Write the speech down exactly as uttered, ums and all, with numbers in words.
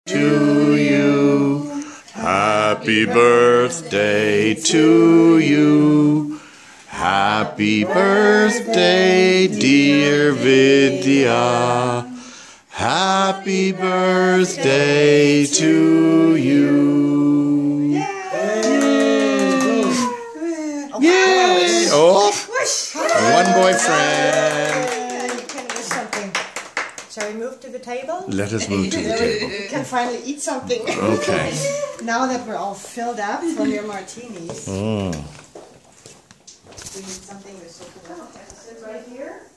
To you, happy birthday to you, happy birthday dear Vidya, happy birthday to you. Yay! Oh, one boyfriend. Shall we move to the table? Let us move to the table. We can finally eat something. Okay. Now that we're all filled up from your martinis. Mm. We need something with chocolate. Sit right here.